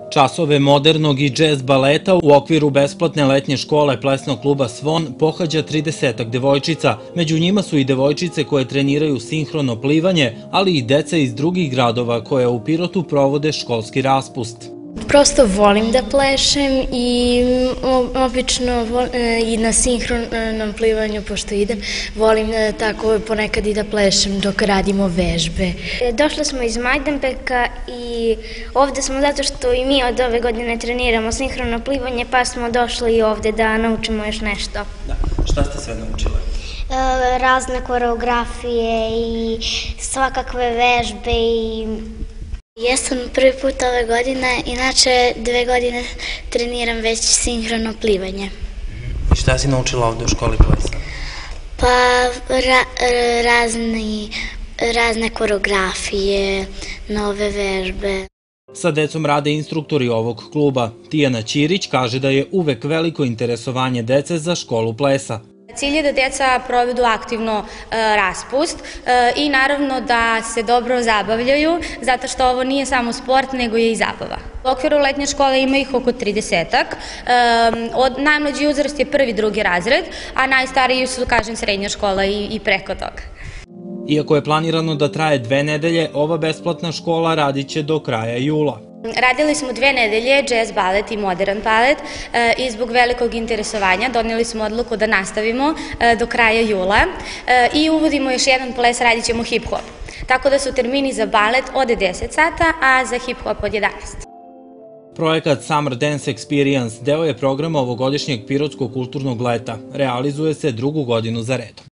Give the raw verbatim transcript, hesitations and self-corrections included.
Časove modernog i džez baleta u okviru besplatne letnje škole plesnog kluba Svon pohađa tridesetak devojčica. Među njima su i devojčice koje treniraju sinhrono plivanje, ali i deca iz drugih gradova koje u Pirotu provode školski raspust. Prosto volim da plešem i obično i na sinhronom plivanju, pošto idem, volim tako ponekad i da plešem dok radimo vežbe. Došli smo iz Majdanpeka i ovde smo zato što i mi od ove godine treniramo sinhrono plivanje, pa smo došli i ovde da naučimo još nešto. Da. Šta ste sve naučile? Razne koreografije i svakakve vežbe i... Jesam prvi put ove godine, inače dve godine treniram već sinhrono plivanje. I šta si naučila ovde u školi plesa? Pa ra, razni, razne koreografije, nove vežbe. Sa decom rade instruktori ovog kluba. Tijana Ćirić kaže da je uvek veliko interesovanje dece za školu plesa. Cilj je da deca provedu aktivno raspust i naravno da se dobro zabavljaju, zato što ovo nije samo sport, nego je i zabava. U okviru letnje škole ima ih oko tridesetak, najmlađi uzrast je prvi, drugi razred, a najstariji su, kažem, srednja škola i preko toga. Iako je planirano da traje dve nedelje, ova besplatna škola radit će do kraja jula. Radili smo dve nedelje džez balet i modern balet i zbog velikog interesovanja doneli smo odluku da nastavimo do kraja jula i uvodimo još jedan ples, radit ćemo hip-hop. Tako da su termini za balet od deset sata, a za hip-hop od jedanaest. Projekat Summer Dance Experience deo je programa ovogodišnjeg Pirotskog kulturnog leta. Realizuje se drugu godinu za redom.